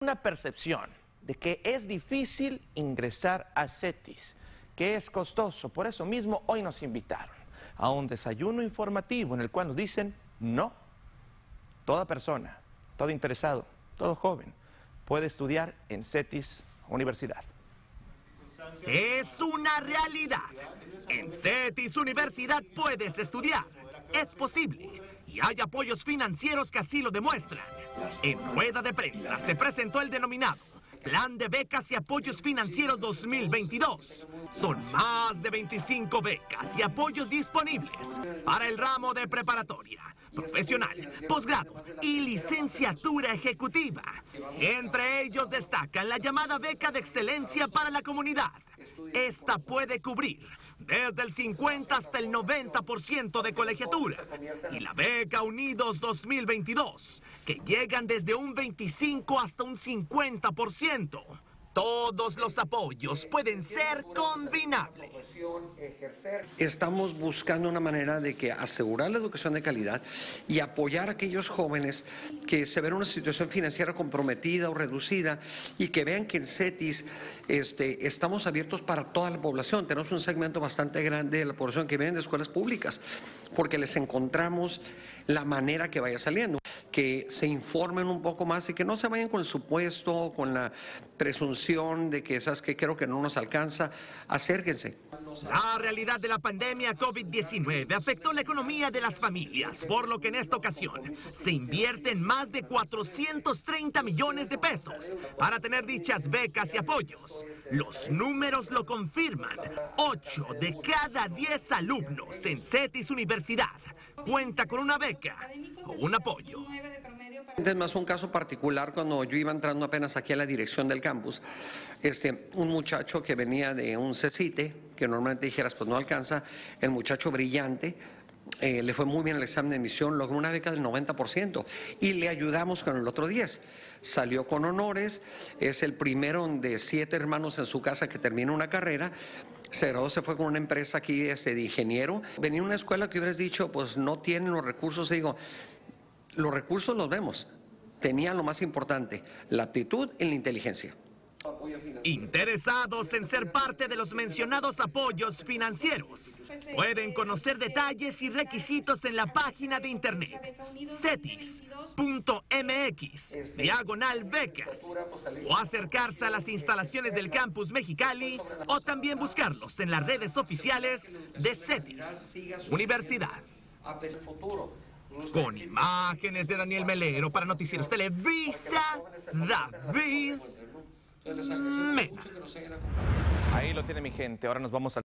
Una percepción de que es difícil ingresar a CETIS, que es costoso. Por eso mismo hoy nos invitaron a un desayuno informativo en el cual nos dicen no. Toda persona, todo interesado, todo joven puede estudiar en CETIS Universidad. Es una realidad. En CETIS Universidad puedes estudiar. Es posible. Y hay apoyos financieros que así lo demuestran. En rueda de prensa se presentó el denominado Plan de Becas y Apoyos Financieros 2022. Son más de 25 becas y apoyos disponibles para el ramo de preparatoria, profesional, posgrado y licenciatura ejecutiva. Entre ellos destacan la llamada Beca de Excelencia para la Comunidad. Esta puede cubrir desde el 50 hasta el 90% de colegiatura. Y la Beca Unidos 2022, que llegan desde un 25 hasta un 50%. Todos los apoyos pueden ser combinables. Estamos buscando una manera de que asegurar la educación de calidad y apoyar a aquellos jóvenes que se ven en una situación financiera comprometida o reducida y que vean que en CETIS estamos abiertos para toda la población. Tenemos un segmento bastante grande de la población que viene de escuelas públicas porque les encontramos la manera que vaya saliendo, que se informen un poco más y que no se vayan con el supuesto, con la presunción de que esas que creo que no nos alcanza. Acérquense. La realidad de la pandemia COVID-19 afectó la economía de las familias, por lo que en esta ocasión se invierten más de 430 millones de pesos para tener dichas becas y apoyos. Los números lo confirman. 8 de cada 10 alumnos en CETIS Universidad cuenta con una beca o un apoyo. Es más un caso particular cuando yo iba entrando apenas aquí a la dirección del campus, un muchacho que venía de un CECITE, que normalmente dijeras pues no alcanza, el muchacho brillante, le fue muy bien el examen de admisión, logró una beca del 90% y le ayudamos con el otro 10%. Salió con honores, es el primero de 7 hermanos en su casa que termina una carrera. Se fue con una empresa aquí de ingeniero. Venía a una escuela que hubieras dicho, pues no tienen los recursos. Y digo, los recursos los vemos. Tenían lo más importante, la aptitud y la inteligencia. Interesados en ser parte de los mencionados apoyos financieros, pueden conocer detalles y requisitos en la página de internet cetis.mx/becas o acercarse a las instalaciones del campus Mexicali o también buscarlos en las redes oficiales de CETIS Universidad. Con imágenes de Daniel Melero para Noticieros Televisa, David Mena. Ahí lo tiene mi gente. Ahora nos vamos a